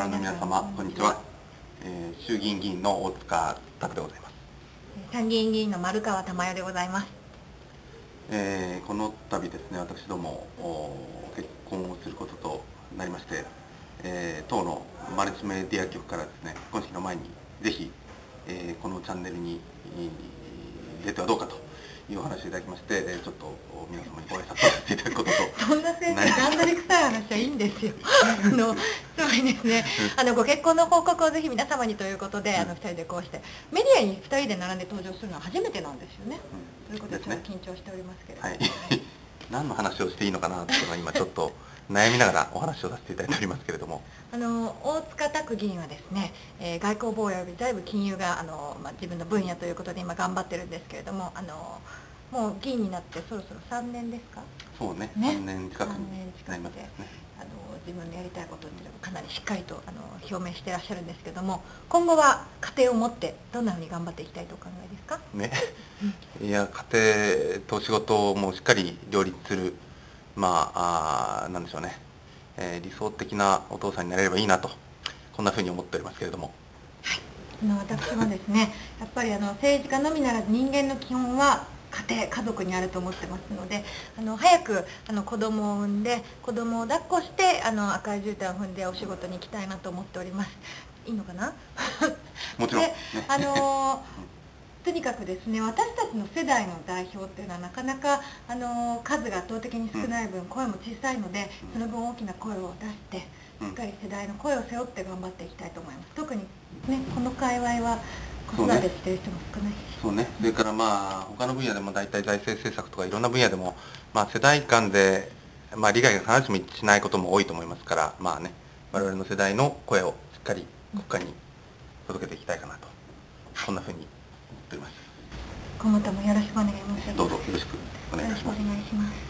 ーの皆様、こんにちは。衆議院議員の大塚拓でございます。 参議院議員の丸川珠代でございます。 この度ですね、私ども結婚をすることとなりまして、当のマルチメディア局からですね、結婚式の前にぜひ、このチャンネルに出てはどうかというお話をいただきまして、ちょっと皆様にご挨拶をさせていただくことと。 そんな先生、段取り臭い話はいいんですよ。つまりですね、ご結婚の報告をぜひ皆様にということで、2人でこうしてメディアに2人で並んで登場するのは初めてなんですよね。ということでちょっと緊張しておりますけれども、 はい何の話をしていいのかなというのは今ちょっと悩みながらお話をさせていただいておりますけれども、 大塚拓議員はですね、外交防衛及び財務金融が自分の分野ということで今頑張ってるんですけれども、もう議員になってそろそろ3年ですか。 そうね、3年近くになりますね。 自分のやりたいことっていうのをかなりしっかりと表明していらっしゃるんですけども、今後は家庭を持ってどんなふうに頑張っていきたいとお考えですか。 ね、いや家庭と仕事もしっかり両立する、なんでしょうね、理想的なお父さんになれればいいなと、こんなふうに思っておりますけれども。 私はですね、やっぱり政治家のみならず人間の基本は家庭、家族にあると思ってますので、早く子供を産んで子供を抱っこして赤い絨毯を踏んでお仕事に行きたいなと思っております。いいのかな。 もちろん、 でとにかくですね、私たちの世代の代表っていうのはなかなか数が圧倒的に少ない分、声も小さいので、その分大きな声を出してしっかり世代の声を背負って頑張っていきたいと思います。特にね、この界隈は子育てしてる人も少ないし、 そうね、それから他の分野でも大体財政政策とかいろんな分野でも、世代間で、利害が必ずしも一致しないことも多いと思いますから、我々の世代の声をしっかり国家に届けていきたいかなと、そんなふうに思っております。 今後ともよろしくお願い申し上げます。 どうぞよろしくお願いいたします。 よろしくお願いします。